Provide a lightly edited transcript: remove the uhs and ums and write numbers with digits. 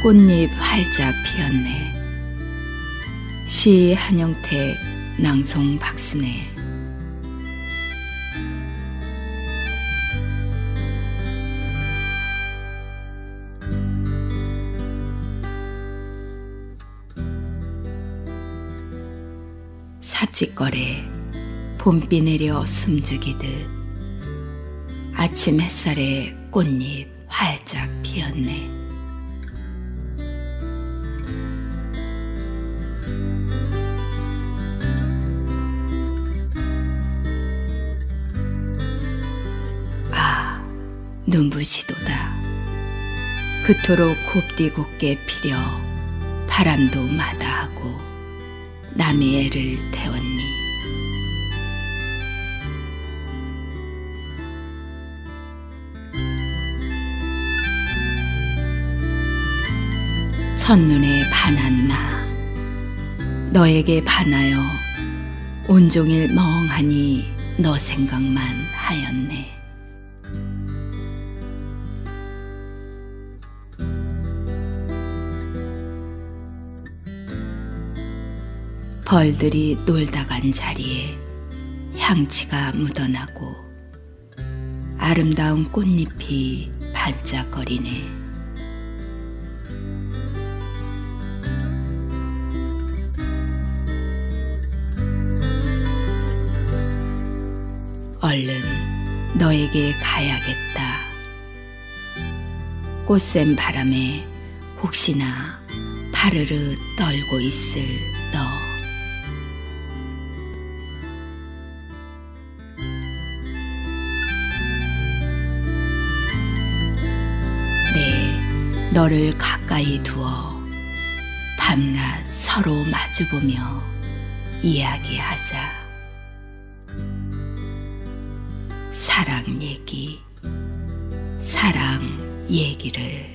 꽃잎 활짝 피었네. 시 한영택, 낭송 박순애. 삽짓거래 봄비 내려 숨죽이듯 아침 햇살에 꽃잎 활짝 피었네. 아, 눈부시도다. 그토록 곱디곱게 피려 바람도 마다하고 남의 애를 태웠니. 첫눈에 반한 나, 너에게 반하여 온종일 멍하니 너 생각만 하였네. 벌들이 놀다 간 자리에 향취가 묻어나고 아름다운 꽃잎이 반짝거리네. 얼른 너에게 가야겠다. 꽃샘 바람에 혹시나 파르르 떨고 있을 너. 네, 너를 가까이 두어 밤낮 서로 마주보며 이야기하자. 사랑 얘기를